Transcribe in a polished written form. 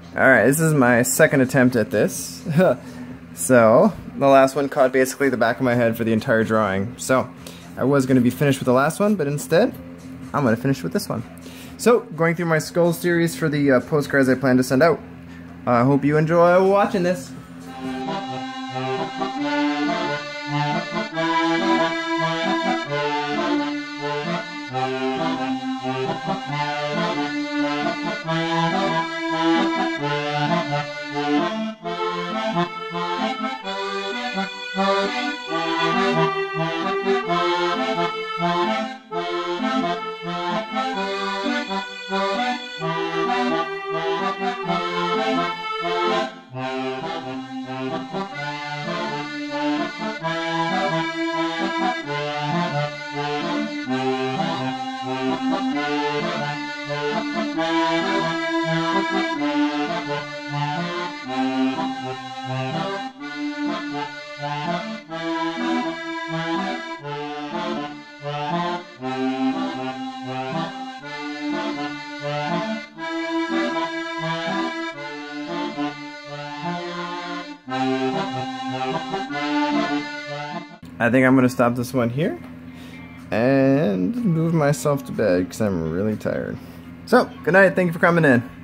Alright, this is my second attempt at this. So, the last one caught basically the back of my head for the entire drawing. So, I was going to be finished with the last one, but instead, I'm going to finish with this one. So, going through my skull series for the postcards I plan to send out. I hope you enjoy watching this. I think I'm going to stop this one here and move myself to bed because I'm really tired. So, good night. Thank you for coming in.